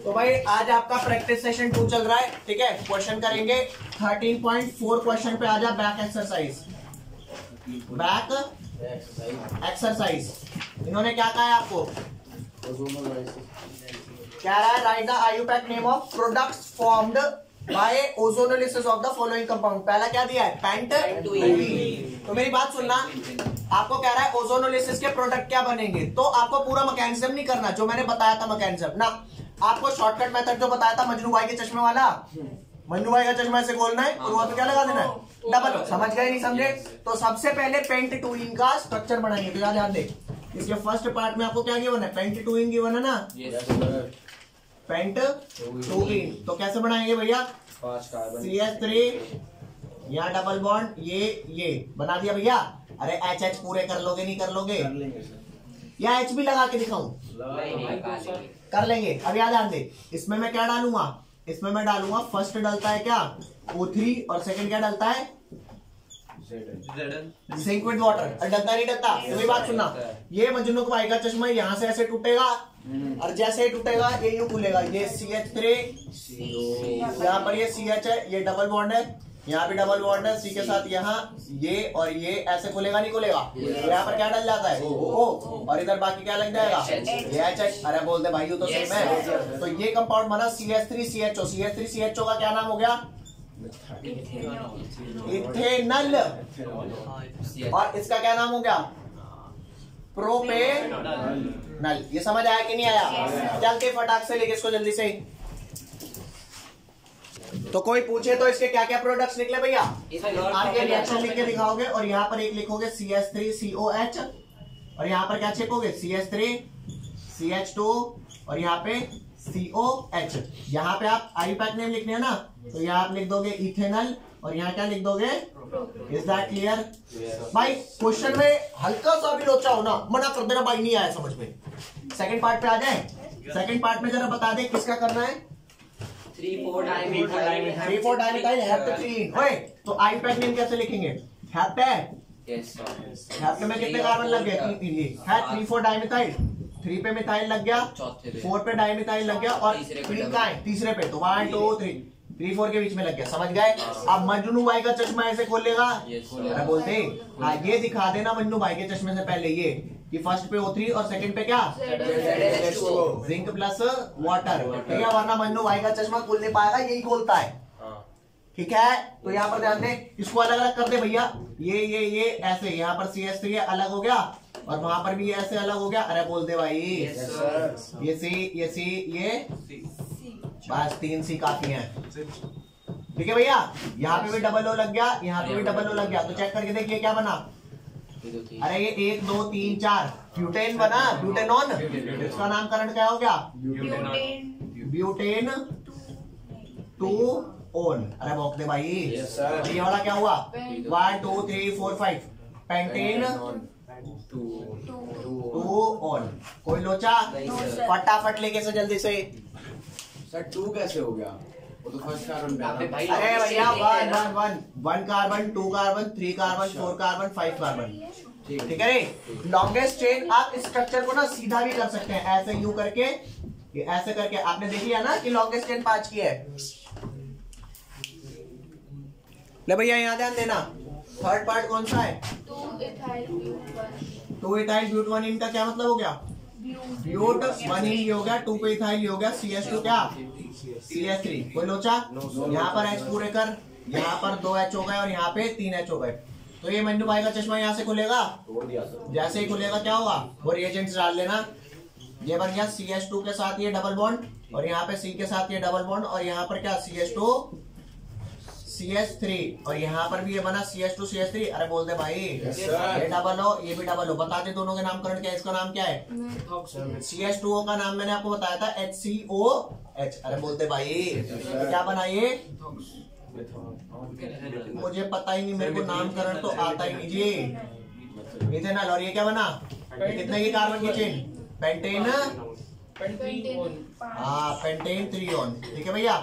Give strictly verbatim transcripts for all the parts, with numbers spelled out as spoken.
तो भाई आज आपका प्रैक्टिस सेशन टू चल रहा है, ठीक है। क्वेश्चन करेंगे थर्टीन पॉइंट फोर क्वेश्चन पे आजा। Back exercise, back exercise. इन्होंने क्या कहा है आपको? क्या रहा है? Write the IUPAC name of products formed by ozonolysis of the following compound. पहला क्या दिया है? पेंट। तो मेरी बात सुनना, आपको कह रहा है ओजोनोलिसिस के प्रोडक्ट क्या बनेंगे, तो आपको पूरा मैकेनिज्म नहीं करना जो मैंने बताया था मैकेनिज्म ना। आपको शॉर्टकट मेथड जो बताया था मजनू भाई के चश्मे वाला, मजनू भाई का चश्मा ऐसे खोलना है और वहां पे क्या लगा देना है? डबल। समझ गए नहीं समझे? तो सबसे पहले पेंट टूइंग का स्ट्रक्चर बनाएंगे। तो ध्यान दे, इसके फर्स्ट पार्ट में आपको क्या गिवन है? पेंट टूइंग गिवन है ना। पेंट टूइंग तो कैसे बनाएंगे भैया? सी एच थ्री, यहाँ डबल बॉन्ड, ये ये बना दिया भैया। अरे एच एच पूरे कर लोगे नहीं कर लोगे? या एच भी लगा के दिखाऊं? कर लेंगे। अब याद ध्यान दे, इसमें मैं क्या डालूंगा? इसमें मैं डालूंगा, फर्स्ट डलता है क्या? ओ थ्री और सेकंड क्या डलता है? Zinc with water. और डलता नहीं डलता? तो ये बात सुनना, ये मजनू भाई का चश्मा यहाँ से ऐसे टूटेगा और जैसे ही टूटेगा ये यूं खुलेगा। ये सी एच थ्री, यहाँ पर ये सी एच है, ये डबल बॉन्ड है, यहाँ भी डबल बॉन्ड है, सी के साथ यहाँ ये और ये ऐसे खुलेगा नहीं खुलेगा? यहाँ पर क्या डल जाता है? ओ। और इधर बाकी क्या लग जाएगा? ये एच एच। अरे बोल दे भाई, यू तो सेम है। तो ये कंपाउंड बना C H three C H O. C H three C H O का क्या नाम हो गया? इथेनल। और इसका क्या नाम हो गया? प्रोपेनल। ये समझ आया कि नहीं आया? चलते फटाक से लेके इसको जल्दी से। तो कोई पूछे तो इसके क्या क्या प्रोडक्ट्स निकले भैया? आगे रिएक्शन लिख के दिखाओगे और यहाँ पर एक लिखोगे C H three C O H और यहाँ पर क्या लिखोगे? C H three C H two और यहाँ पे सी ओ एच। यहाँ पे आप आई पैक नेम लिखने हैं ना, तो यहाँ आप लिख दोगे इथेनल और यहाँ क्या लिख दोगे? Is that clear? भाई क्वेश्चन में हल्का सा भी लोचा हो ना, मना कर देना भाई, नहीं आया समझ में। सेकंड पार्ट पे आ जाए। सेकंड पार्ट में जरा बता दे किसका करना है? Three four dimethyl three four dimethyl heptane. ओए तो आई पैक नेम कैसे लिखेंगे? हेप्टेन। Yes sir. हेप्टेन में कितने कार्बन लग गए? तीन। ये है थ्री फोर डाइमिथाइल। थ्री पे मिथाइल लग गया, फोर पे डाइमिथाइल लग गया और तीन का है तीसरे पे। तो one two three, three four के बीच में लग गया। समझ गए? अब मजनू भाई का चश्मा ऐसे खोल लेगा। अरे बोलते हाँ, ये दिखा देना मजनू भाई के चश्मे से पहले ये कि फर्स्ट पे ओ थ्री और सेकंड पे क्या? Zinc plus water. ठीक है, वरना मजनू भाई का चश्मा खुल नहीं पाएगा, यही खोलता है। ठीक है, तो यहाँ पर ध्यान दे, इसको अलग अलग कर दे भैया। ये ये ये ऐसे, यहाँ पर सी एच थ्री अलग हो गया और वहां पर भी ये ऐसे अलग हो गया। अरे बोल दे भाई। ये सी, ये सी, ये बस तीन सी काफी है। ठीक है भैया, यहाँ पे भी डबल ओ लग गया, यहाँ पे भी डबल ओ लग गया। तो चेक करके देखिए क्या बना। अरे ये एक दो तीन चार ब्यूटेन बना, ब्यूटेनॉन। इसका नामकरण क्या हो गया? Butane two one. अरे बोल दे भाई। ये वाला क्या हुआ? One two three four five, pentane two one. कोई लोचा? फटाफट लेके से जल्दी से। सर टू कैसे हो गया? वो तो फर्स्ट कार्बन पे। अरे भैया one one one one carbon, two carbon, three carbon, four carbon, five carbon. ठीक है रे। लॉन्गेस्ट चेन आप इस स्ट्रक्चर को ना सीधा भी कर सकते हैं, ऐसे यू करके, ये ऐसे करके। आपने देख लिया ना कि लॉन्गेस्ट चेन पांच की है। ले भैया यहाँ ध्यान देना, थर्ड पार्ट कौन सा है? Two ethyl but one. इनका क्या मतलब हो गया? ब्यूट वन ही हो गया, टू पे इथाइल हो गया, सी एच टू क्या? C H three. कोई लोचा? यहाँ पर एच पूरे कर, यहाँ पर दो एच हो गए और यहाँ पे तीन एच हो गए। तो ये मन्नू भाई का चश्मा यहाँ से खुलेगा। जैसे ही खुलेगा क्या होगा? वो रिएजेंट्स डाल लेना। ये बन गया सी एच टू के साथ ये डबल बॉन्ड और यहाँ पे सी के साथ ये डबल बॉन्ड और यहाँ पर क्या? C H two C H three और यहाँ पर भी ये बना C H two C H three. अरे बोल दे भाई। ये डबल हो, ये भी डबल हो। बता दे दोनों के नामकरण क्या है? इसका नाम क्या है? सी एच टू ओ का नाम मैंने आपको बताया था एच सी ओ एच। अरे बोलते भाई तो क्या बना ये? मुझे पता ही नहीं, मेरे को नामकरण तो आता ही नहीं जी। इथेनॉल। और ये क्या बना? कितने की कार्बन की चेन? पेंटेन। हाँ, पेंटेन थ्री ओन। ठीक है भैया,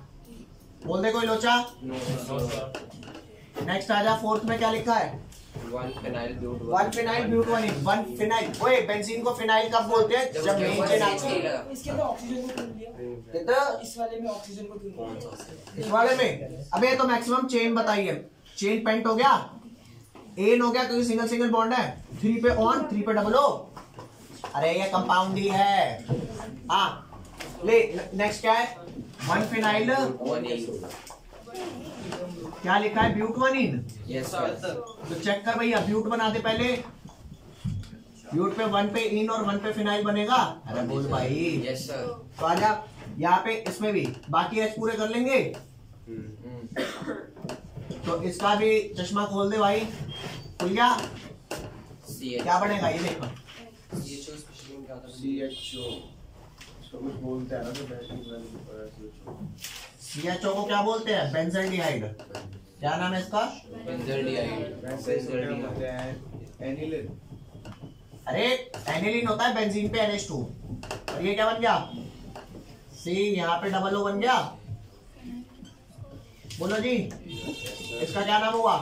बोल दे कोई लोचा? नेक्स्ट आ जा। फोर्थ में क्या लिखा है? One phenyl but one phenyl ब्यूटवानिन, वन फिनाइल। ओए बेंजीन को फिनाइल कब बोलते हैं? जब मेन चेन आती है। इसके अंदर ऑक्सीजन को ढूंढ लिया, कितना इस वाले में ऑक्सीजन को ढूंढ लिया। इस वाले में? अबे तो मैक्सिमम चेन बताइए। चेन पेंट हो गया, एन हो गया क्योंकि सिंगल सिंगल बॉन्ड है। थ्री पे ऑन, थ्री पे डबल ओ। अरे ये कंपाउंड ही है। हाँ ले, नेक्स्ट क्या है? वन फिनाइल क्या लिखा है? ब्यूटवानिन। Yes sir. तो चेक कर भैया, ब्यूट बनाते पहले। ब्यूट पे वन पे इन और वन पे फिनाइल बनेगा। अरे बोल भाई। Yes sir. तो आजा यहाँ पे, इसमें भी बाकी एच पूरे कर लेंगे। तो इसका भी चश्मा खोल दे भाई। खुल गया? क्या बनेगा ये देखो। सी एच ओ कुछ बोलते हैं ना, तो बैटरी सी एच ओ को क्या बोलते हैं? बेंजल्डिहाइड। क्या नाम है इसका? बेंजल्डिहाइड। एनिलिन। अरे एनिलीन होता है बेंजीन पे एन एच टू। और ये क्या बन गया? सी, यहाँ पे डबल ओ बन गया। बोलो जी, इसका क्या नाम हुआ?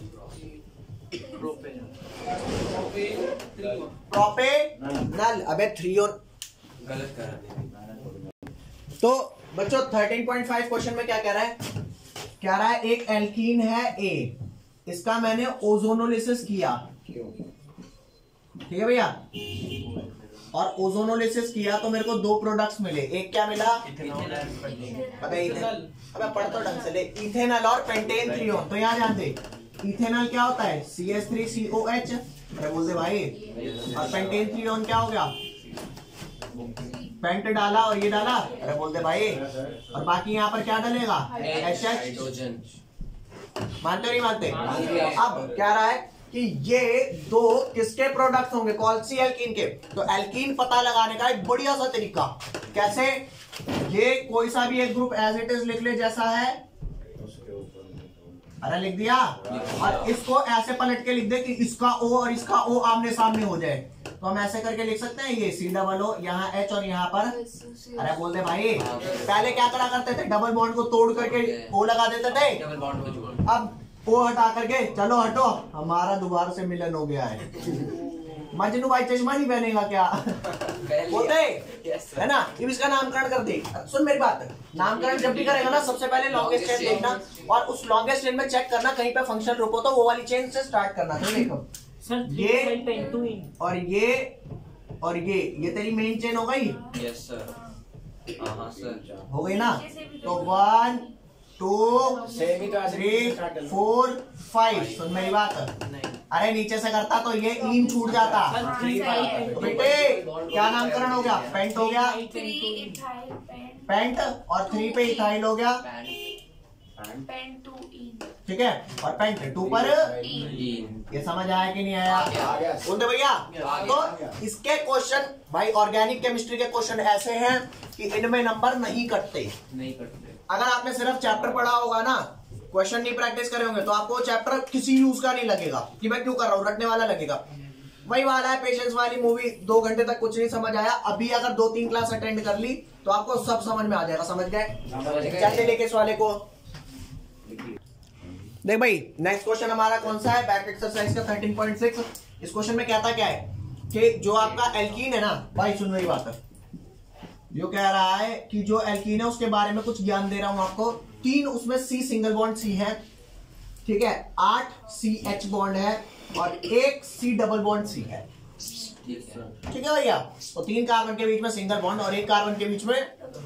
प्रोपेनल। अबे थ्री और गलत करा। तो बच्चों थर्टीन पॉइंट फाइव क्वेश्चन में क्या कह रहा है? कह रहा है एक एल्कीन है ए, इसका मैंने ओजोनोलिसिस किया। ठीक है भैया? और ओजोनोलिसिस किया तो मेरे को दो प्रोडक्ट्स मिले। एक क्या मिला? अबे इथेनॉल। अबे पढ़ तो ढंग से ले। इथेनॉल और पेंटेन थ्रीओन। तो यहाँ ध्यान दे, इथेनॉल क्या होता है? C H three C O H. अरे बोल दे भाई। और पेंटेन थ्रीओन क्या हो गया? पेंट डाला और ये डाला। अरे बोल दे भाई। और बाकी यहाँ पर क्या डलेगा? H H. हाइड्रोजन। मानते हो नहीं मानते? अब क्या रहा है कि ये दो किसके प्रोडक्ट्स होंगे? कौन सी एल्कीन के? तो एल्कीन पता लगाने का एक बढ़िया सा तरीका। कैसे? ये कोई सा भी एक ग्रुप एज इट इज लिख ले जैसा है। अरे लिख दिया। और इसको ऐसे पलट के लिख दे कि इसका ओ और इसका ओ आमने सामने हो जाए। तो हम ऐसे करके लिख सकते हैं, ये सी डबल ओ, यहाँ एच और यहाँ पर। अरे बोल दे भाई। पहले क्या करा करते थे? डबल बॉन्ड को तोड़ करके ओ लगा देते थे। डबल बॉन्ड को जोड़। अब ओ हटा करके चलो हटो, हमारा दोबारा से मिलन हो गया है। मजनू भाई चश्मा नहीं पहनेगा क्या? बोलते है ना? अब इसका नामकरण कर दे। सुन मेरी बात, नामकरण जब भी करेगा ना, सबसे पहले लॉन्गेस्ट चेन देखना और उस लॉन्गेस्ट चेन में चेक करना कहीं पे फंक्शन रुको तो वो वाली चेन से स्टार्ट करना। तो देखो ये और ये और ये ये तेरी मेन चेन हो गई। Yes sir. हाँ सर। हो गई ना? तो one two three four five. सुन मेरी बात। अरे नीचे से करता तो ये इन छूट जाता। तो बेटे क्या नामकरण हो गया? पेंट हो गया। पेंट और थ्री पे इथाइल हो गया। ठीक है? और पेंट टू पर इन। ये समझ आया कि नहीं आया? बोलते भैया। तो इसके क्वेश्चन भाई ऑर्गेनिक केमिस्ट्री के क्वेश्चन ऐसे हैं कि इनमें नंबर नहीं कटते। नहीं कटते। अगर आपने सिर्फ चैप्टर पढ़ा होगा ना, क्वेश्चन नहीं प्रैक्टिस करे होंगे, तो आपको चैप्टर किसी यूज का नहीं लगेगा कि मैं क्यों कर रहा हूँ, रटने वाला लगेगा। वही वाला है पेशेंस वाली मूवी। दो घंटे तक कुछ नहीं समझ आया, अभी अगर दो तीन क्लास अटेंड कर ली तो आपको सब समझ में आ जाएगा। समझ गए? चलते लेके इस वाले को देख भाई। नेक्स्ट क्वेश्चन हमारा कौन सा है? बैक एक्सरसाइज का थर्टीन पॉइंट सिक्स। इस क्वेश्चन में कहता क्या है कि जो आपका एल्कीन है ना भाई, सुन मेरी बात। जो कह रहा है कि जो एल्कीन है उसके बारे में कुछ ज्ञान दे रहा हूं आपको। तीन उसमें सी सिंगल बॉन्ड सी है। ठीक है? आठ सी एच बॉन्ड है और एक सी डबल बॉन्ड सी है। ठीक है भैया? तो तीन कार्बन के बीच में सिंगल बॉन्ड और एक कार्बन के बीच में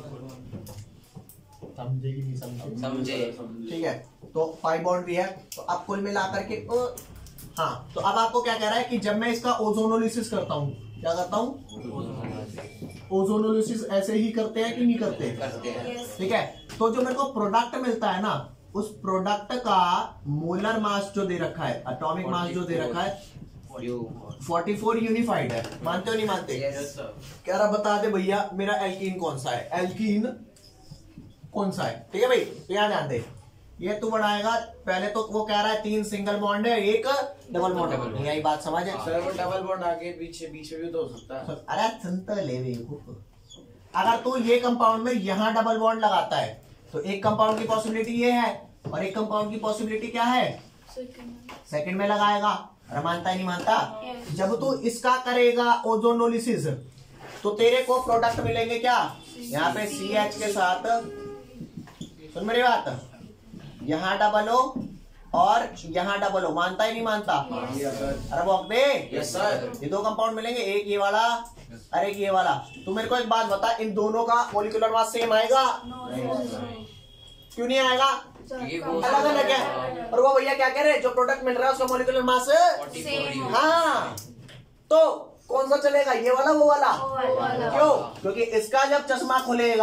समझे कि नहीं समझे? समझे। ठीक है? तो फाइव बॉन्ड भी है। तो अब कुल मिलाकर के हाँ, तो अब आपको क्या कह रहा है कि जब मैं इसका ओजोनोलिसिस करता हूं, क्या करता हूं? ओजोनोलिसिस ऐसे ही करते हैं कि नहीं करते? करते हैं। ठीक है? तो जो मेरे को प्रोडक्ट मिलता है ना, उस प्रोडक्ट का मोलर मास जो दे रखा है, एटॉमिक मास जो दे रखा है फोर्टी फोर यूनिफाइड है। मानते हो नहीं मानते? कह रहा बता दे भैया मेरा एल्कीन कौन सा है, एल्कीन कौन सा है। ठीक है भाई? तो यहाँ ध्यान दे, ये तू बढ़ाएगा। पहले तो वो कह रहा है तीन सिंगल बॉन्ड है, एक डबल बॉन्ड है। यही बात समझ है? सर वो डबल बॉन्ड आगे पीछे बीच में भी तो हो सकता है। अरे सुनता ले बेवकूफ। अगर तू ये कंपाउंड में यहाँ डबल बॉन्ड लगाता है तो एक कंपाउंड की पॉसिबिलिटी ये है और एक कंपाउंड की पॉसिबिलिटी क्या है? सेकंड में लगाएगा। अरे मानता ही नहीं मानता? जब तू इसका करेगा ओजोनोलिसिस तो तेरे को प्रोडक्ट मिलेंगे क्या? यहाँ पे सी एच के साथ, सुन मेरी बात, यहाँ डबल ओ और यहाँ डबल ओ। मानता ही नहीं मानता? अरे वो दे, ये दो कंपाउंड मिलेंगे, एक ये वाला और एक ये वाला। तू मेरे को एक बात बता, इन दोनों का मॉलिक्यूलर मास सेम आएगा? क्यों नहीं आएगा? अलग अलग है। और वो भैया क्या कह रहे हैं, जो प्रोडक्ट मिल रहा है उसका मॉलिक्यूलर मास हाँ, तो कौन सा चलेगा, ये वाला वो वाला? क्यों? क्योंकि इसका जब चश्मा खुलेगा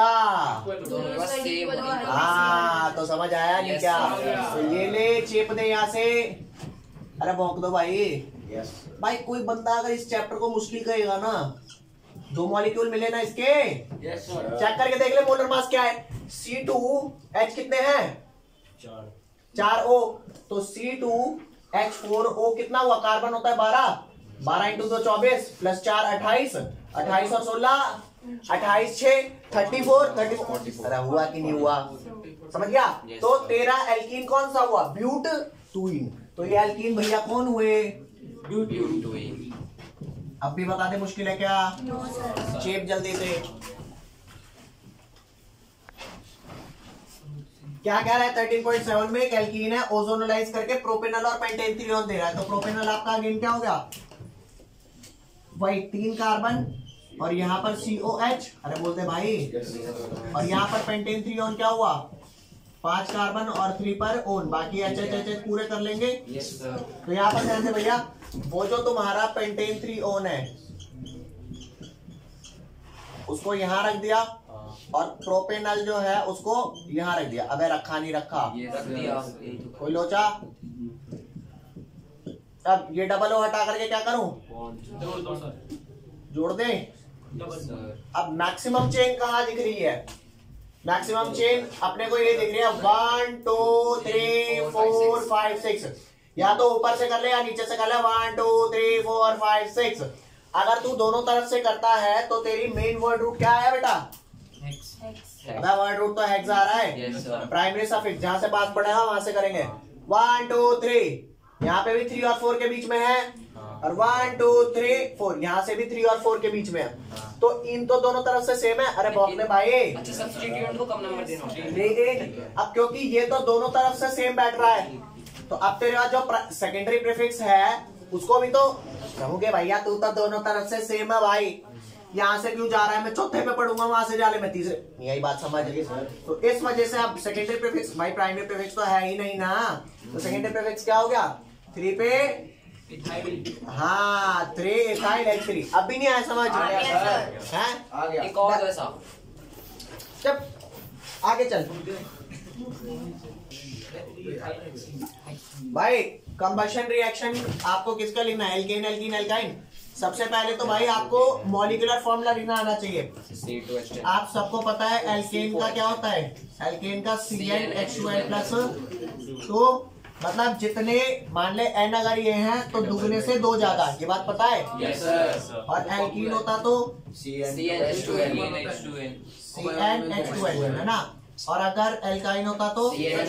हाँ तो समझ आया नहीं क्या? तो ये ले चेप दे यहाँ से। अरे भौंक दो भाई। भाई कोई बंदा अगर इस चैप्टर को मुश्किल करेगा ना, दो मॉलिक्यूल मिले ना इसके, चेक करके देख ले मोलर मास क्या है। सी टू एच कितने हैं? चार चार ओ, तो C two H four O कितना हुआ? कार्बन होता है बारह, बारह इंटू दो चौबीस, प्लस चार अट्ठाईस, अट्ठाईस और सोलह अट्ठाईस छह थर्टी फोर, थर्टी फोर। अरे हुआ कि नहीं हुआ? समझ गया? तो तेरा एल्कीन कौन सा हुआ? ब्यूट टूइन। तो ये एल्कीन भैया कौन हुए? ब्यूट टूइन। अब भी बता दे, मुश्किल है क्या? चेप जल्दी से। क्या कह रहा है थर्टीन पॉइंट सेवन में? एक एल्कीन है, ओजोनोलाइज करके प्रोपेनॉल और पेंटेनथ्रीन दे रहा है। तो प्रोपेनॉल आपका अगेन क्या हो गया? वही तीन कार्बन और यहाँ पर सी ओ एच। अरे बोलते भाई। और यहाँ पर पेंटेनथ्रीन क्या हुआ? पांच कार्बन और थ्री पर ओन, बाकी एच एच एच एच पूरे कर लेंगे। तो यहाँ पर ध्यान से भैया, वो जो तुम्हारा पेंटेनथ्रीन है उसको यहाँ रख दिया और प्रोपेनॉल जो है उसको यहाँ रख दिया। अबे रखा नहीं रखा? ये रख दिया। कोई लोचा? अब ये डबल ओ हटा करके क्या करूं? जोड़ दे। अब मैक्सिमम चेन कहाँ दिख रही है? मैक्सिमम चेन अपने को ये दिख रही है one two three four five six. या तो ऊपर से कर ले या नीचे से कर ले। One two three four five six. अगर तू दोनों तरफ से करता है तो तेरी मेन वर्ड रूट क्या है बेटा? वर्ड रूट तो हेक्स आ रहा है। प्राइमरी सफिक्स जहां से पास पड़ेगा वहां से करेंगे। वन टू थ्री, यहाँ पे भी थ्री और फोर के बीच में है, और वन टू थ्री फोर यहाँ से भी थ्री और फोर के बीच में है। तो इन तो दोनों तरफ से सेम है। अरे बॉक्स में भाई अच्छा सब्स्टिट्यूएंट को कम नंबर देना। अब क्योंकि ये तो दोनों तरफ से सेम बैठ रहा है, तो अब तेरे पास जो सेकेंडरी प्रीफिक्स है उसको भी तो कहूंगे भैया तू तो दोनों तरफ से सेम है भाई। यहाँ से क्यों जा रहा है? मैं चौथे पे पढ़ूंगा, वहां से जा ले मैं तीसरे। यही बात समझ गई। तो इस वजह से अब सेकेंडरी प्रीफिक्स, भाई प्राइमरी प्रीफिक्स तो है ही नहीं ना, तो सेकेंडरी प्रीफिक्स क्या हो गया? थ्री पे हाँ थ्री इथाइल एच थ्री। अब भी नहीं आया समझ? है एक और ऐसा। जब आगे चल भाई, कंबशन रिएक्शन आपको किसका लिखना है? Alkane alkene alkyne. सबसे पहले तो भाई आपको मॉलिक्यूलर फॉर्मूला लिखना आना चाहिए। आप सबको पता है एल्केन का क्या होता है? एल्केन का C N H two N plus. तो मतलब जितने मान ले एन अगर ये हैं तो दुगने से दो ज्यादा, ये बात पता है? Yes sir. और एल्कीन होता तो C N H two N C N H two N है ना। और अगर एल्काइन होता तो C N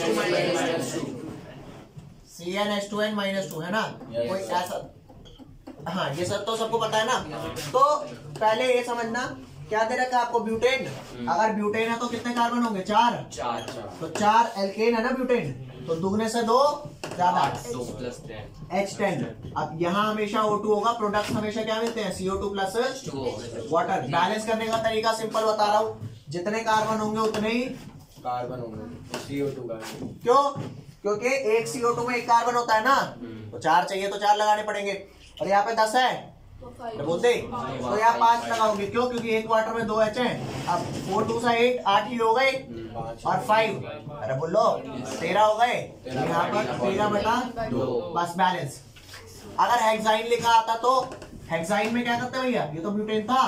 H two N minus two है ना। कोई ऐसा, हाँ ये सब तो सबको पता है ना। तो पहले ये समझना क्या दे रखा है आपको? ब्यूटेन। अगर ब्यूटेन है तो कितने कार्बन होंगे? चार। चार तो चार एल्केन है ना ब्यूटेन, तो दुगने से दो ज्यादा एच टेन। अब यहाँ हमेशा ओ टू होगा। प्रोडक्ट हमेशा क्या मिलते हैं? C O two plus water. Balance करने का तरीका सिंपल बता रहा हूँ, जितने कार्बन होंगे उतने ही कार्बन होंगे सी ओ टू का। क्यों? क्योंकि एक सी ओ टू में एक कार्बन होता है ना, तो चार चाहिए तो चार लगाने पड़ेंगे। और यहाँ पे दस है तो बोलते तो यहाँ पांच लगाओगे। क्यों? क्योंकि एक क्वार्टर में दो एच है। अब फोर टू सा एट, आठ ही हो गए और फाइव, अरे बोलो तेरह हो गए। यहाँ पर तेरह बटा दो, बस बैलेंस। अगर हेक्साइन लिखा आता तो हेक्साइन में क्या करते भैया? ये तो ब्यूटेन था,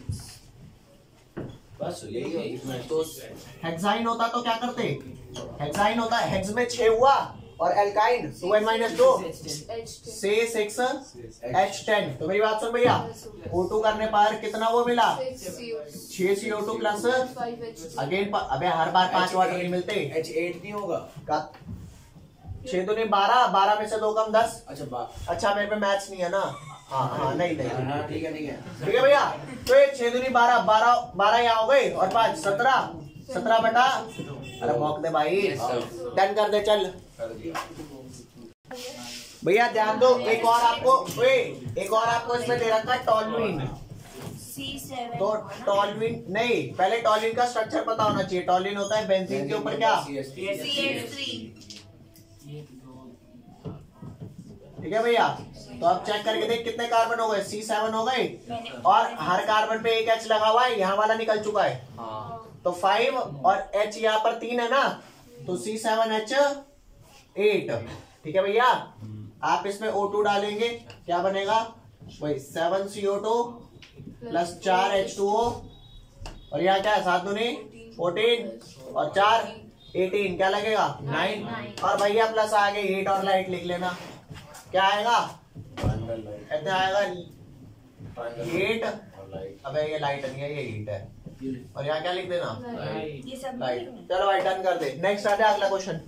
बस यही तो हेक्साइन होता तो क्या करते? हेक्साइन होता है हेक्स में छह हुआ और alkyne two N minus two से सिक्स एच टेन। तो मेरी बात सुन भैया, ओ टू करने पर कितना वो मिला? छह C O two plus again, अबे हर बार पांच वाटर नहीं मिलते। एच एट नहीं होगा? छह दूनी बारह, बारह में से दो कम दस। अच्छा बा अच्छा मेरे पे मैथ्स नहीं है ना। हाँ हाँ नहीं नहीं हाँ ठीक है ठीक है ठीक है भैया। तो ये छह दूनी बारह, बारह बारह यहाँ हो गई और पाँच सत्रह, सत्रह बटा, अरे मौक दे भाई, डन कर दे चल कर दिया। भैया। ध्यान दो, एक और आपको ओए एक और आपको इसमें दे रखा है टॉलविन। तो टॉलविन नहीं, पहले टॉलविन का स्ट्रक्चर पता होना चाहिए। टॉलविन होता है बेंजीन के ऊपर क्या, ठीक है भैया। तो अब चेक करके देख कितने कार्बन हो गए, सी सेवन हो गए और हर कार्बन पे एक एच लगा हुआ है, यहाँ वाला निकल चुका है तो फाइव और एच यहाँ पर तीन है ना, तो सी सेवन एच एट। ठीक है भैया। आप इसमें ओ टू डालेंगे, क्या बनेगा वही seven C O two plus चार एच टू ओ और यहाँ क्या है सात दूनी फोर्टीन और चार एटीन, क्या लगेगा नाइन और भैया प्लस आगे हीट और लाइट लिख लेना। क्या आएगा इतना आएगा हीट, अबे ये लाइट नहीं है ये हीट है और यहाँ क्या लिख देना लाइट। चलो भाई डन कर दे। नेक्स्ट आ जाए अगला क्वेश्चन।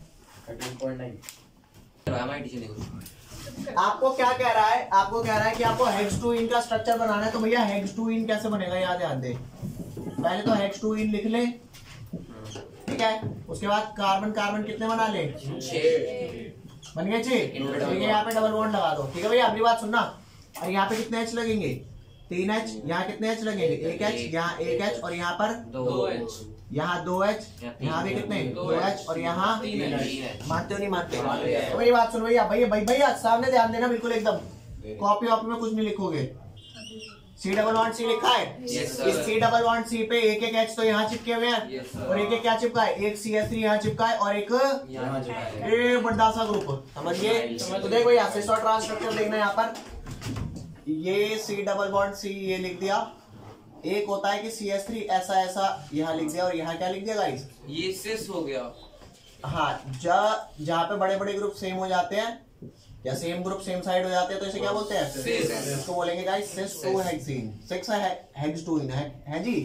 आपको क्या कह रहा है, आपको कह रहा है कि आपको हेक्स टू इन का स्ट्रक्चर बनाना है। तो भैया हेक्स टू इन कैसे बनेगा यहाँ ध्यान दे। पहले तो हेक्स टू इन लिख ले, ठीक है। उसके बाद कार्बन कार्बन कितने बना ले, बन गए छह, ठीक है। यहाँ पे डबल बॉन्ड लगा दो, ठीक है भैया। अपनी बात सुनना। और यहाँ पे कितने एच लगेंगे, तीन एच। यहाँ कितने एच लगेंगे, एक एच, यहाँ एक एच और यहाँ पर दो एच, यहाँ दो एच, यहाँ भी कितने दो एच और यहाँ मानते हो नहीं मानते। तो मेरी बात सुन भैया, भैया भाई भैया सामने ध्यान देना बिल्कुल एकदम। कॉपी वॉपी में कुछ नहीं लिखोगे। सी डबल वन सी लिखा है, इस सी डबल वन सी पे एक एक एच तो यहाँ चिपके हुए हैं और एक एक क्या चिपका है, एक सी एस थ्री यहाँ चिपका है और एक ए बड़ा सा ग्रुप, समझिए। तो देखो यहाँ से शॉर्ट ट्रांसस्ट्रक्चर देखना है। यहाँ पर ये सी डबल बॉन्ड सी ये लिख दिया। एक होता है कि सी एस थ्री ऐसा ऐसा यहाँ लिख दिया और यहाँ क्या लिख दिया गाइस, ये सिस हो गया। हाँ, जहाँ पे बड़े बड़े ग्रुप सेम हो जाते हैं या सेम ग्रुप सेम साइड हो जाते हैं तो इसे क्या बोलते हैं, इसको बोलेंगे guys cis two hexene. Six है हेक्स टू इन है, है जी।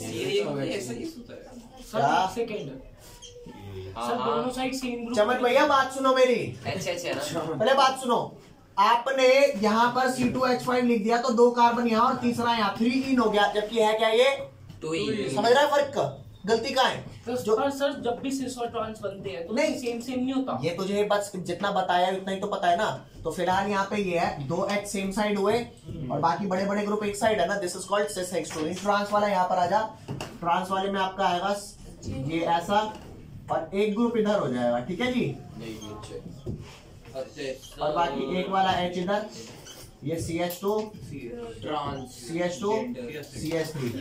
चमन भैया बात सुनो मेरी, पहले बात सुनो। आपने यहाँ पर सी टू एच फाइव लिख दिया तो दो कार्बन यहाँ और तीसरा यहाँ, थ्री इन हो गया, जबकि है क्या ये टू इन। समझ रहा है फर्क, गलती कहाँ है? जो सर जब भी सिस और ट्रांस बनते हैं तो नहीं सेम सेम नहीं होता। ये तुझे बस जितना बताया उतना ही तो पता है ना। तो फिलहाल यहाँ पे ये है दो एच सेम साइड हुए और बाकी बड़े बड़े ग्रुप एक साइड है ना, this is called cis hex two ene. Trans वाला यहाँ पर आ जा, ट्रांस वाले में आपका आएगा ये ऐसा और एक ग्रुप इधर हो जाएगा, ठीक है जी। और बाकी एक वाला एच इधर, ये C H two trans C H two C H three,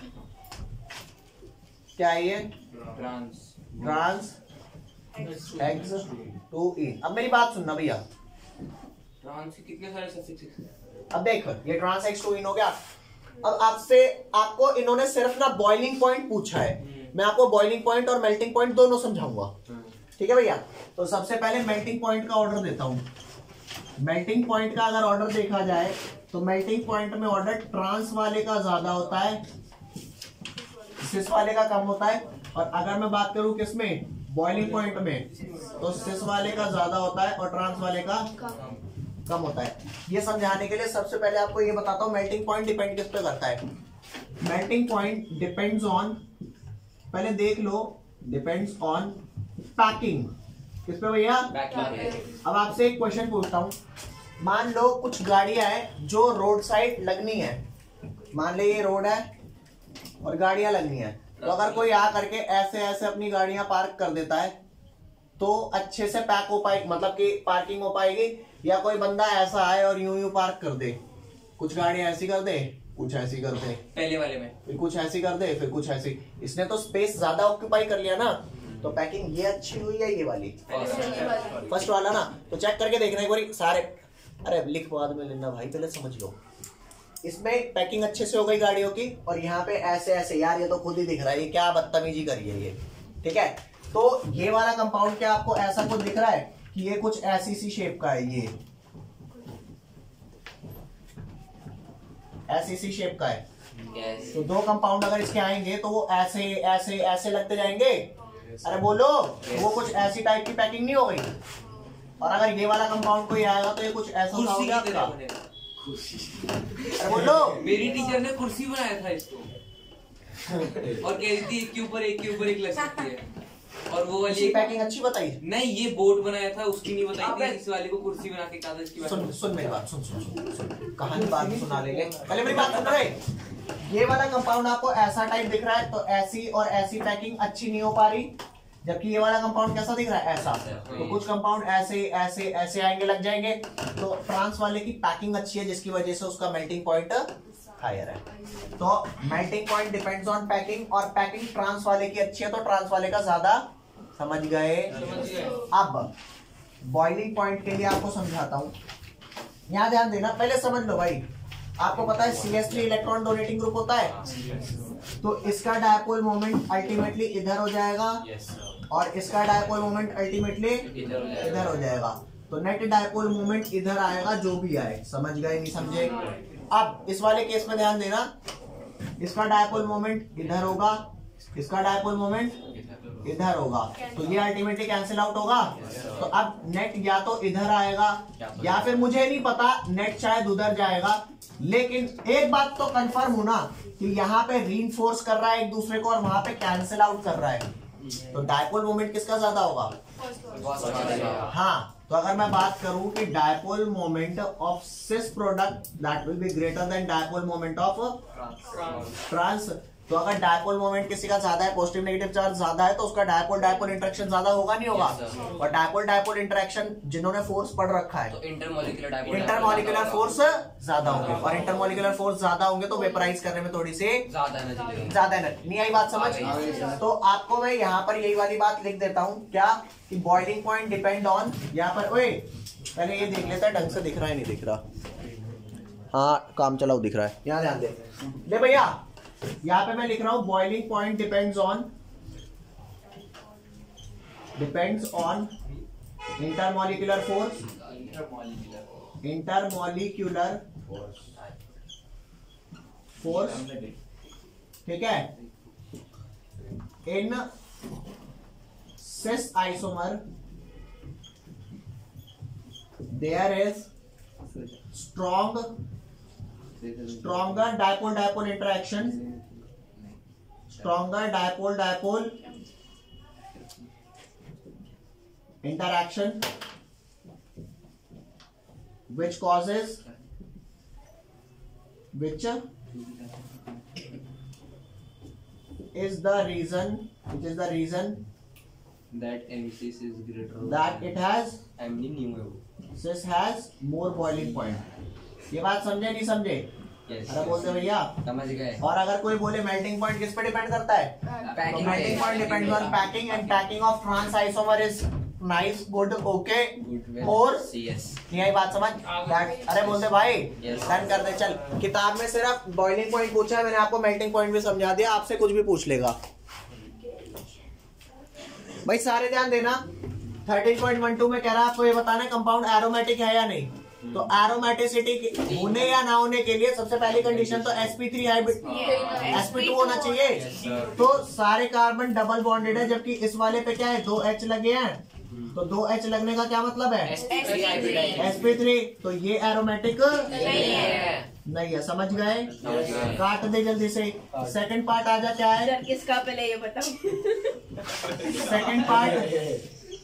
क्या है ये trans trans hex two ene. अब मेरी बात सुनना भैया, ट्रांस के कितने सारे सफिक्स हैं? अब देख ये ट्रांस हेक्स टू इन हो गया। अब आपसे आपको इन्होंने सिर्फ ना बॉइलिंग पॉइंट पूछा है, मैं आपको बॉइलिंग पॉइंट और मेल्टिंग पॉइंट दोनों समझाऊंगा, ठीक है भैया। तो सबसे पहले मेल्टिंग पॉइंट का ऑर्डर देता हूं। मेल्टिंग पॉइंट का अगर ऑर्डर देखा जाए तो मेल्टिंग पॉइंट में ऑर्डर ट्रांस वाले का ज्यादा होता है, सिस वाले का कम होता है। और अगर मैं बात करूं किसमें, बॉइलिंग पॉइंट में, तो सिस वाले का ज्यादा होता है और ट्रांस वाले का कम होता है। ये समझाने के लिए सबसे पहले आपको ये बताता हूं मेल्टिंग पॉइंट डिपेंड किस पे करता है। मेल्टिंग पॉइंट डिपेंड्स ऑन, पहले देख लो, डिपेंड्स ऑन पैकिंग। किस पे भैया? अब आपसे एक क्वेश्चन पूछता हूं, मान लो कुछ गाड़ियां हैं जो रोड साइड लगनी है, मान ले ये रोड है और गाड़ियां लगनी है, तो अगर कोई आ करके ऐसे ऐसे अपनी गाड़ियां पार्क कर देता है तो अच्छे से पैक हो पाएगी, मतलब कि पार्किंग हो पाएगी। या कोई बंदा ऐसा आए और यूं यूं पार्क कर दे, कुछ गाड़ियां ऐसी कर दे, कुछ ऐसी कर दे, पहले वाले में फिर कुछ ऐसी कर दे, फिर कुछ ऐसी, इसने तो स्पेस ज्यादा ऑक्यूपाई कर लिया ना। तो पैकिंग ये अच्छी हुई है ये वाली, फर्स्ट वाला ना। तो चेक करके देखना एक बार सारे, अरे लिख बाद में लेना भाई, पहले समझ लो। इसमें पैकिंग अच्छे से हो गई गाड़ियों की और यहाँ पे ऐसे ऐसे, यार ये तो खुद ही दिख रहा है ये क्या बदतमीजी करी है ये, ठीक है। तो ये वाला कंपाउंड क्या आपको ऐसा कुछ दिख रहा है कि ये कुछ ऐसी सी शेप का है, ये ऐसी सी शेप का है। yes. तो दो कंपाउंड अगर इसके आएंगे तो वो ऐसे ऐसे ऐसे लगते जाएंगे। अरे बोलो, तो वो कुछ ऐसी टाइप की पैकिंग नहीं हो गई, और अगर ये वाला कंपाउंड कोई आएगा तो ये कुछ ऐसा सा होगा आपका। अरे बोलो। मेरी टीचर ने कुर्सी बनाया था इसको और कह रही थी एक के ऊपर एक के ऊपर एक लग सकती है। और वो वाली पैकिंग अच्छी बताई नहीं, ये बोर्ड बनाया था उसकी नहीं बताई थी, इस वाले को कुर्सी बना के कागज की। सुन सुन मेरी बात, सुन सुन सुन, सुन। कहानी बाद में सुना लेंगे, पहले मेरी बात सुन रहे। ये वाला कंपाउंड आपको ऐसा टाइप दिख रहा है तो ऐसी और ऐसी पैकिंग अच्छी नहीं हो पा रही, जबकि ये वाला कंपाउंड कैसा दिख रहा है, ऐसा। तो कुछ कंपाउंड ऐसे ऐसे ऐसे आएंगे, लग जाएंगे। तो ट्रांस वाले की पैकिंग अच्छी है जिसकी वजह से उसका मेल्टिंग पॉइंट हायर है। तो melting point depends on packing, और पैकिंग ट्रांस वाले की अच्छी है तो ट्रांस वाले का ज्यादा। समझ गए? अब बॉइलिंग पॉइंट के लिए आपको समझाता हूं, यहां ध्यान देना, पहले समझ लो भाई। आपको पता है C S three electron donating group होता है, तो इसका डायपोल मोमेंट अल्टीमेटली इधर हो जाएगा और इसका डायपोल मोमेंट अल्टीमेटली इधर हो जाएगा। तो नेट डायपोल मोमेंट इधर आएगा जो भी आए। समझ गए नहीं समझे? अब इस वाले केस में ध्यान देना, इसका डायपोल मोमेंट इधर होगा, इसका डायपोल मोमेंट इधर होगा, तो ये अल्टीमेटली कैंसिल आउट होगा। तो अब नेट या तो इधर आएगा या फिर मुझे नहीं पता, नेट शायद उधर जाएगा। लेकिन एक बात तो कंफर्म होना कि यहाँ पे रीइंफोर्स कर रहा है एक दूसरे को और वहां पे कैंसिल आउट कर रहा है, तो डायपोल मोमेंट किसका ज्यादा होगा? हाँ, तो अगर मैं बात करूं कि dipole moment of cis product that will be greater than dipole moment of trans, तो अगर डायपोल मोमेंट किसी का ज्यादा है, पॉजिटिव नेगेटिव चार्ज ज्यादा है, तो उसका डायपोल डायपोल इंटरेक्शन ज्यादा होगा नहीं होगा? yes, और डायपोल डायपोल इंटरेक्शन जिन्होंने फोर्स पढ़ रखा है, तो इंटरमॉलिक्यूलर डायपोल इंटरमॉलिक्यूलर फोर्स ज्यादा होंगे, और इंटरमॉलिक्यूलर फोर्स ज्यादा होंगे तो वेपराइज करने में थोड़ी सी ज्यादा एनर्जी ज्यादा एनर्जी। नहीं आई बात समझ? तो आपको मैं यहाँ पर यही वाली बात लिख देता हूँ, क्या कि बॉइलिंग पॉइंट डिपेंड ऑन, यहाँ पर ओए पहले ये देख लेता है ढंग से दिख रहा है नहीं दिख रहा, हाँ काम चलाओ दिख रहा है, यहाँ ध्यान दे ले भैया। यहाँ पे मैं लिख रहा हूं boiling point depends on depends on intermolecular force, intermolecular force, ठीक है, in cis isomer there is strong stronger dipole dipole interaction, stronger dipole dipole interaction which causes which is the reason which is the reason that M cis is greater that it has M new cis has more boiling point। ये बात समझे नहीं समझे? yes, अरे बोलते भैया समझ गए। और अगर कोई बोले मेल्टिंग पॉइंट किस पे डिपेंड करता है, तो melting point depends on packing, and packing of trans isomer is nice, good, okay, और नहीं आई बात समझ? अरे बोलते भाई डन कर दे, चल किताब में सिर्फ बॉइलिंग पॉइंट पूछा है, मैंने आपको मेल्टिंग पॉइंट भी समझा दिया, आपसे कुछ भी पूछ लेगा भाई। सारे ध्यान देना, थर्टीन पॉइंट वन टू में कह रहा है आपको ये बताना है कंपाउंड एरोमेटिक है या नहीं। तो एरोमेटिसिटी होने या ना होने के लिए सबसे पहली कंडीशन तो S P three hybrid S P two होना चाहिए। तो सारे कार्बन डबल बॉन्डेड है, जबकि इस वाले पे क्या है, दो एच लगे हैं, तो दो एच लगने का क्या मतलब है, एस पी थ्री, तो ये एरोमेटिक नहीं है। समझ गए? काट दे जल्दी से। सेकंड पार्ट आ जा, क्या है किसका पहले ये बताओ। सेकंड पार्ट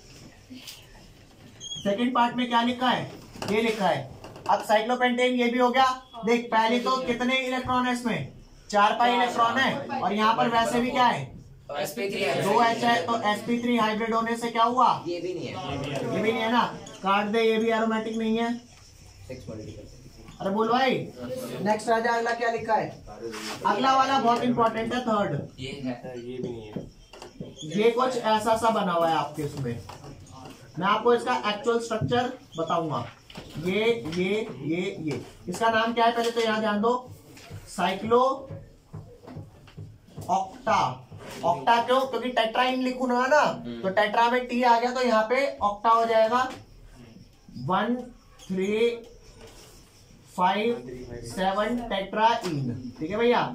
सेकंड पार्ट में क्या लिखा है, ये लिखा है। अब साइक्लोपेंटेन ये भी हो गया। देख पहले तो कितने इलेक्ट्रॉन है इसमें, चार पाई इलेक्ट्रॉन है, और यहाँ पर वैसे भी क्या है, एस पी थ्री है, दो एच है, तो एस पी थ्री हाइब्रिड होने से क्या हुआ, ये भी नहीं है, ये भी नहीं है ना, काट दे, ये भी एरोमेटिक नहीं है। अरे बोल भाई, नेक्स्ट आ जा, अगला क्या लिखा है, अगला वाला बहुत इंपॉर्टेंट है, थर्ड, ये है, ये भी नहीं है, ये कुछ ऐसा सा बना हुआ है आपके इसमें, मैं आपको इसका एक्चुअल स्ट्रक्चर बताऊंगा। ये ये ये ये इसका नाम क्या है, पहले तो यहाँ ध्यान दो, साइक्लो ऑक्टा। ऑक्टा क्यों, क्योंकि टेट्रा इन लिखू ना ना, तो टेट्रा में टी आ गया तो यहाँ पे ऑक्टा हो जाएगा। One three five seven tetra ene, ठीक है भैया।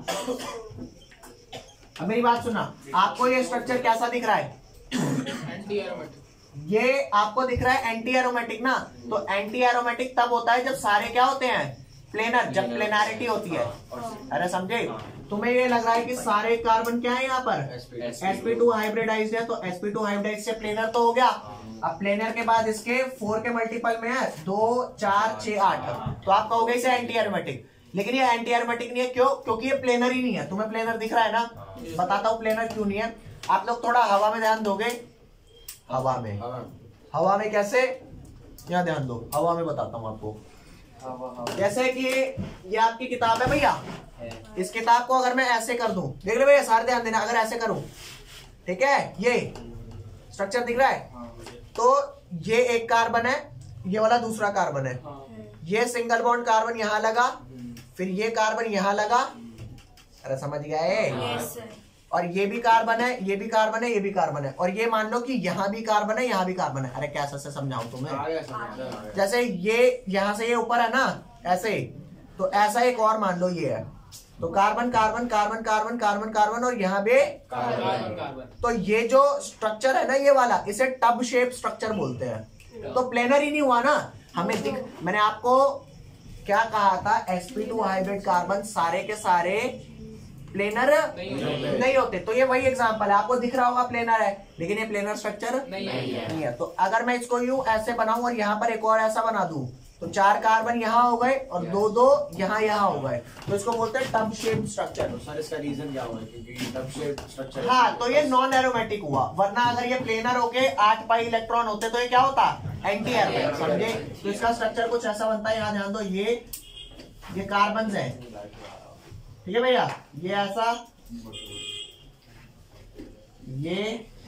अब मेरी बात सुना, आपको ये स्ट्रक्चर कैसा दिख रहा है, ये आपको दिख रहा है एंटी एरोमेटिक ना, तो एंटी एरोमेटिक तब होता है जब सारे क्या होते हैं, प्लेनर, जब प्लेनारिटी होती है। अरे समझे, तुम्हें ये लग रहा है कि सारे कार्बन क्या है यहाँ पर एस पी टू हाइब्रिडाइज्ड है, तो एस पी टू हाइब्रिडाइज्ड से प्लेनर तो हो गया। अब प्लेनर के बाद इसके फोर के मल्टीपल में है दो चार छह आठ, तो आप कहोगे इसे एंटी एरोमेटिक, लेकिन ये एंटी एरोमेटिक नहीं है। क्यों? क्योंकि ये प्लेनर ही नहीं है। तुम्हें प्लेनर दिख रहा है ना, बताता हूँ प्लेनर क्यों नहीं है। आप लोग थोड़ा हवा में ध्यान दोगे, हवा में, हवा में कैसे, यहाँ ध्यान दो, हवा में बताता हूँ आपको। जैसे कि ये आपकी किताब है भैया, इस किताब को अगर मैं ऐसे कर दूं, देख रहे भैया, सारे ध्यान देना, अगर ऐसे करूं, ठीक है, ये स्ट्रक्चर दिख रहा है, तो ये एक कार्बन है, ये वाला दूसरा कार्बन है, ये सिंगल बॉन्ड कार्बन यहां लगा, फिर ये कार्बन यहां लगा, अरे समझ गया है, और ये भी कार्बन है, ये भी कार्बन है, ये भी कार्बन है, और ये मान लो कि यहाँ भी कार्बन है, यहाँ भी कार्बन है। अरे कैसे से समझाऊं तुम्हें, जैसे ये यहाँ से ये ऊपर है ना, ऐसे, तो ऐसा एक और मान लो ये है, तो carbon carbon carbon carbon carbon carbon और यहाँ पे कार्बन, तो ये जो स्ट्रक्चर है ना ये वाला, इसे टब शेप स्ट्रक्चर बोलते हैं। तो प्लेनर ही नहीं हुआ ना हमें दिख, मैंने आपको क्या कहा था, S P two hybrid carbon सारे के सारे प्लेनर नहीं, नहीं होते। तो ये वही एग्जांपल है, आपको दिख रहा होगा प्लेनर है, लेकिन ये प्लेनर स्ट्रक्चर नहीं, नहीं, है।, नहीं है। तो अगर मैं इसको यूं ऐसे बनाऊं और यहाँ पर एक और ऐसा बना दूं, तो चार कार्बन यहाँ हो गए और दो दो यहाँ यहाँ हो गए, तो इसको बोलते हैं टब शेप स्ट्रक्चर। तो सर इसका रीजन क्या हुआ, क्योंकि टब शेप स्ट्रक्चर, हाँ, तो ये नॉन एरोमेटिक हुआ, वरना अगर ये प्लेनर होके आठ पाई इलेक्ट्रॉन होते तो ये क्या होता, एंटी एरोमेटिक, समझे। तो इसका स्ट्रक्चर कुछ ऐसा बनता है, यहाँ ध्यान दो, ये ये कार्बन है, ठीक है भैया, ये ऐसा, ये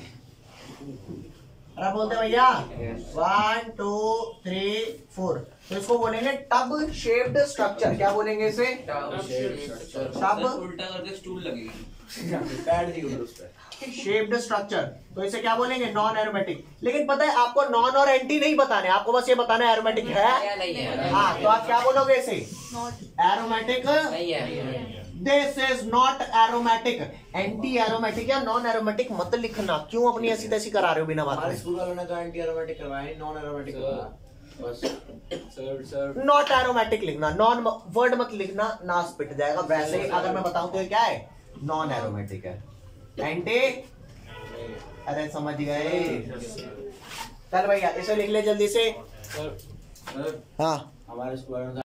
अरे बोलते भैया वन टू थ्री फोर, तो इसको बोलेंगे टब शेप्ड स्ट्रक्चर। क्या बोलेंगे इसे, टब उल्टा करके स्टूल लगेगी, पैड दी उधर उस पे, शेप्ड स्ट्रक्चर। तो इसे क्या बोलेंगे, नॉन एरोमेटिक। लेकिन पता है आपको नॉन और एंटी नहीं बताने, आपको बस ये बताना है एरोमेटिक है। हाँ, तो आप क्या बोलोगे इसे, एरोमेटिक नहीं है, this is not aromatic. Anti aromatic या नॉन एरोमेटिक मत लिखना, क्यों अपनी ऐसी तैसी करा रहे हो बिना बात हमारे में। स्कूल वालों ने तो एंटी एरोमेटिक करवाया, नॉन एरोमेटिक करवाया बस। सर सर नॉट एरोमेटिक लिखना, नॉन वर्ड मत लिखना, नास पिट जाएगा। वैसे ही अगर मैं बताऊं तो ये क्या है, नॉन एरोमेटिक है। एंटी, अरे समझ गए, चल भैया इसे लिख ले जल्दी से। सर हाँ, हमारे स्कूल वालों ने